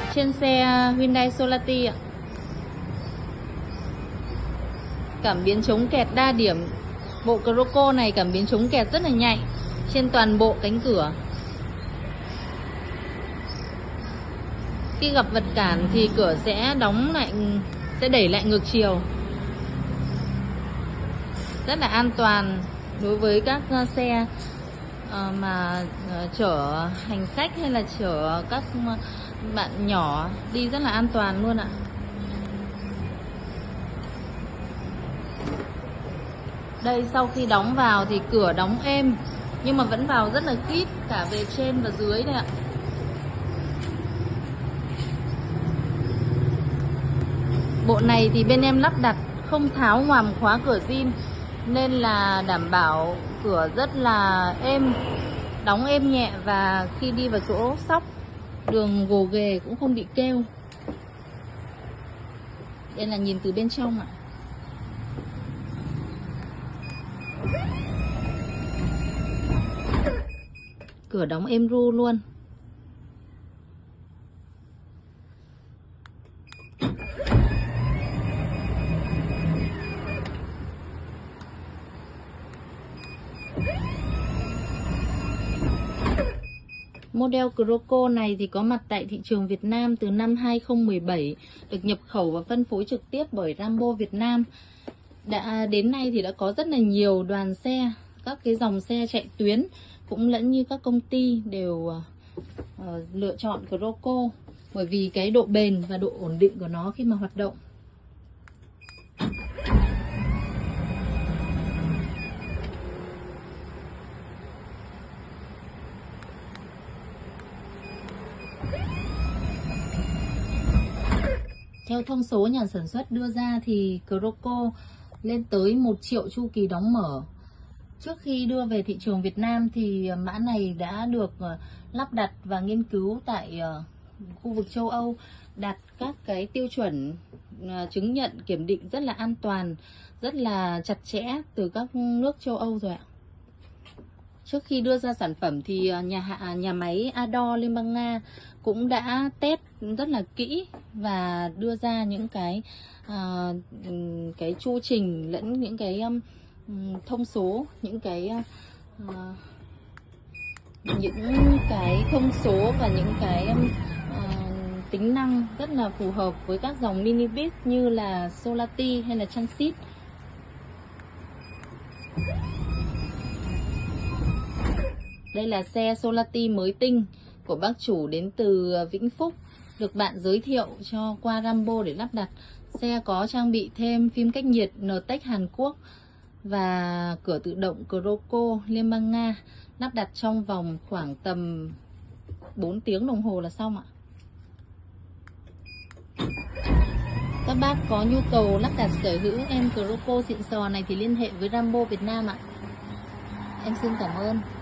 trên xe Hyundai Solati ạ. Cảm biến chống kẹt đa điểm. Bộ Croco này cảm biến chống kẹt rất là nhạy trên toàn bộ cánh cửa. Khi gặp vật cản thì cửa sẽ đóng lại, sẽ đẩy lại ngược chiều. Rất là an toàn đối với các xe mà chở hành khách hay là chở các bạn nhỏ đi, rất là an toàn luôn ạ. Đây, sau khi đóng vào thì cửa đóng êm nhưng mà vẫn vào rất là khít cả về trên và dưới đây ạ. Bộ này thì bên em lắp đặt không tháo ngoàm khóa cửa zin nên là đảm bảo cửa rất là êm, đóng êm nhẹ, và khi đi vào chỗ xóc đường gồ ghề cũng không bị kêu. Đây là nhìn từ bên trong ạ. Cửa đóng êm ru luôn. Model Croco này thì có mặt tại thị trường Việt Nam từ năm 2017, được nhập khẩu và phân phối trực tiếp bởi Rambo Việt Nam. Đến nay thì đã có rất là nhiều đoàn xe, các cái dòng xe chạy tuyến cũng lẫn như các công ty đều lựa chọn Croco bởi vì cái độ bền và độ ổn định của nó khi mà hoạt động. Theo thông số nhà sản xuất đưa ra thì Croco lên tới 1 triệu chu kỳ đóng mở. Trước khi đưa về thị trường Việt Nam thì mã này đã được lắp đặt và nghiên cứu tại khu vực châu Âu, đạt các cái tiêu chuẩn chứng nhận kiểm định rất là an toàn, rất là chặt chẽ từ các nước châu Âu rồi ạ. Trước khi đưa ra sản phẩm thì nhà máy Ador Liên bang Nga cũng đã test rất là kỹ và đưa ra những cái chu trình lẫn những cái thông số, những cái thông số và những cái tính năng rất là phù hợp với các dòng minibus như là Solati hay là Transit. Đây là xe Solati mới tinh của bác chủ đến từ Vĩnh Phúc, được bạn giới thiệu cho qua Rambo để lắp đặt. Xe có trang bị thêm phim cách nhiệt N-Tech Hàn Quốc và cửa tự động Croco Liên bang Nga, lắp đặt trong vòng khoảng tầm 4 tiếng đồng hồ là xong ạ. Các bác có nhu cầu lắp đặt sở hữu em Croco xịn sò này thì liên hệ với Rambo Việt Nam ạ. Em xin cảm ơn.